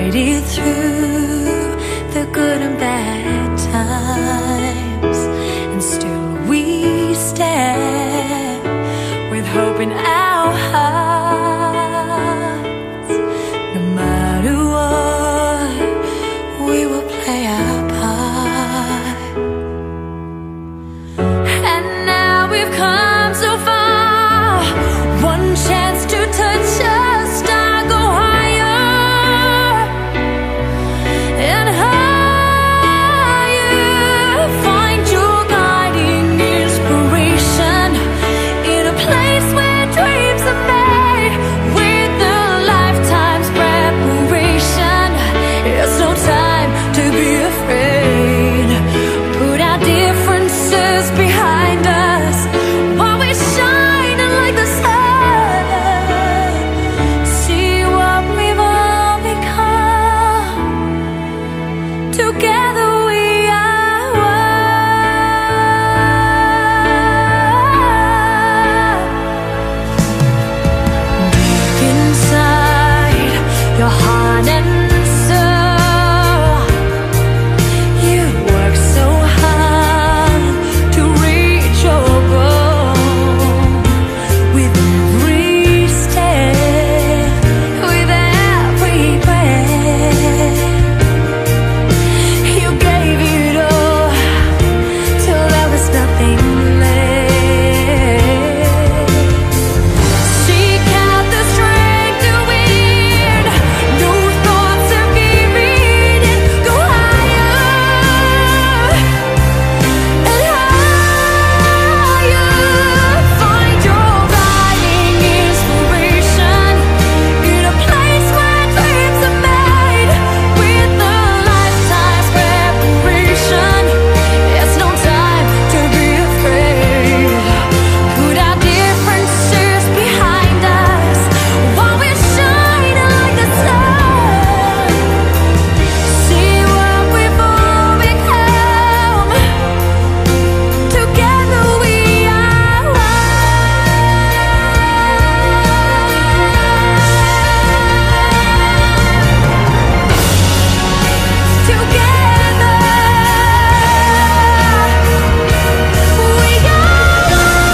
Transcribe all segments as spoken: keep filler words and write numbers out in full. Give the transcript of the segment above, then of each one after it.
made it through the good and bad times, and still we stand with hope in our hearts. No matter what, we will play our part. And now we've come so far, one chance to touch us, start go higher and higher. Find your guiding inspiration in a place where dreams are made with a lifetime's preparation. It's no time to be afraid. Put our differences behind us while we're shining like the sun. See what we've all become. Together we are one. Deep inside your heart and soul, you work so hard to reach your goal. With every step, with every breath, you gave it all till there was nothing left. Seek out the strength to win. No thoughts of giving in. Go higher and higher. Find your guiding inspiration in a place where dreams are made with a lifetime's preparation. It's no time to be afraid. Put our differences behind us while we're shining like the sun. See what we've all become. Together we are one. Together we are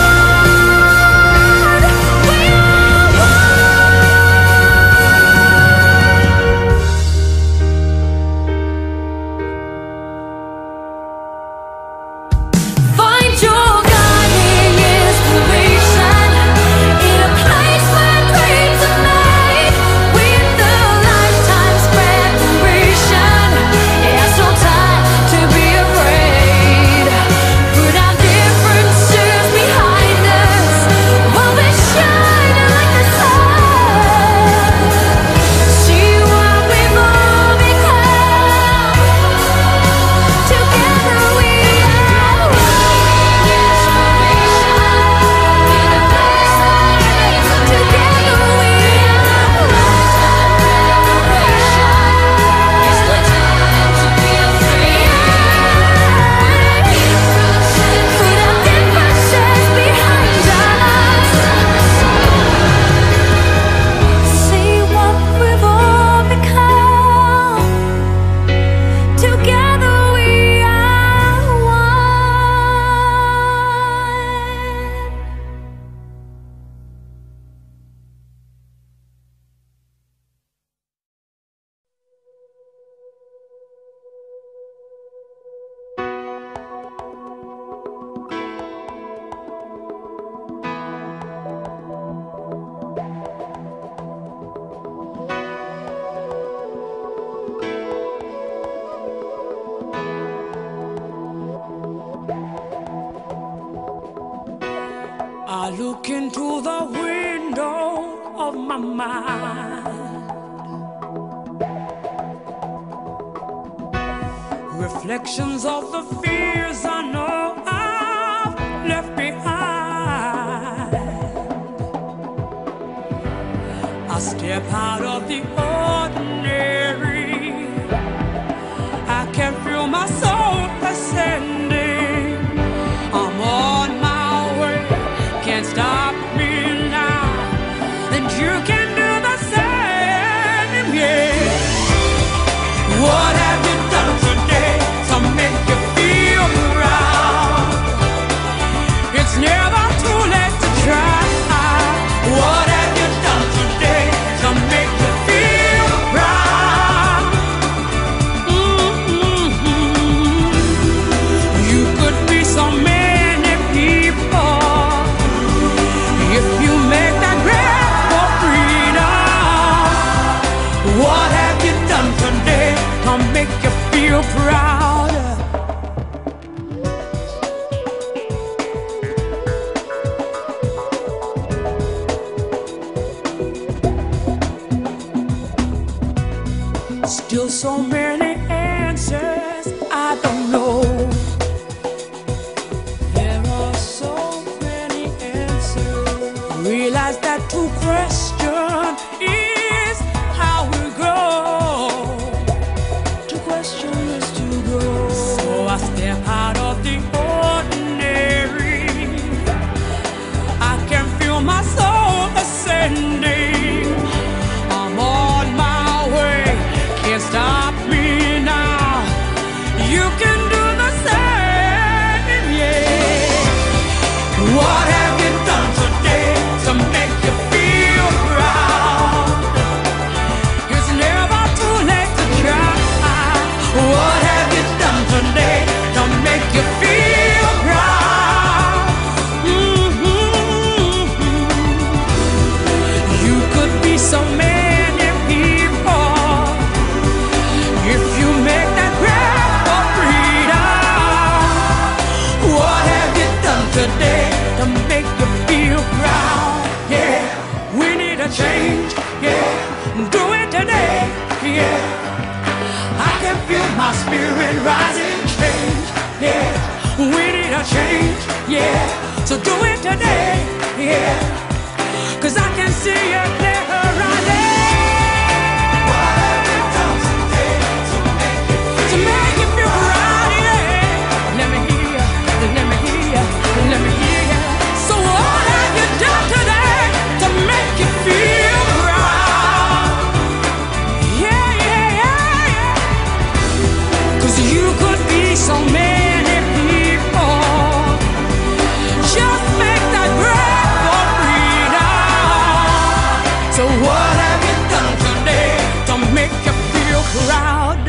one. We are Find your guiding inspiration in a place where dreams are made with a lifetime's preparation. It's no time to be afraid. Put our differences behind us while we're shining like the sun. See what we've all become. Together we are one. Together we are one. It's no time to be afraid. Put our differences behind us. See what we've all become. Together we are one. I look into the window of my mind, reflections of the fears I know I've left behind. I step out of the ordinary. I can feel my soul ascending. I'm on my way, can't stop me now, and you can do the same, yeah. to make you feel proud. Still so many answers I don't know. There are so many answers. Realize that to question is how we grow. To question is to grow. So I step out of the ordinary. I can feel my soul ascending. I'm on my way. Can't stop me now. You can do the same, yeah. What have you done today to make you feel proud? It's never too late to try. What have you done today to make you feel proud? Mm-hmm. You could be so many people. If you make that grab for freedom, what have you done today to make you feel proud? Yeah, we need a change. Yeah, do it today. Yeah, I can feel my spirit rising. Change. Yeah, we need a change. Yeah, so do it today. Yeah, 'cause I can see it clear rising. Let me hear you. So what have you done today to make you feel proud? Yeah, yeah, yeah, yeah. 'Cause you could be so many people. Just make that breath for freedom. So what have you done today to make you feel proud?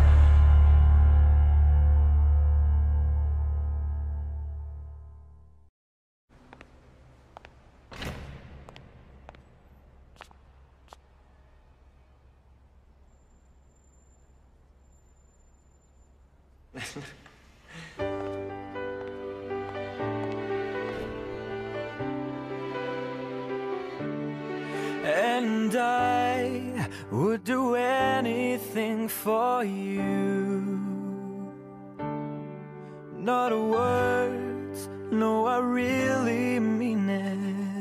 And I would do anything for you. Not a word, no, I really mean it.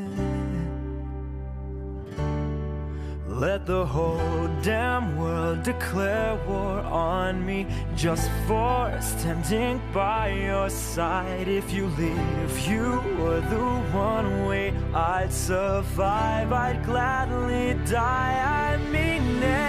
Let the whole damn world declare war on me just for standing by your side. If you leave, you were the one way I'd survive. I'd gladly die, I mean it.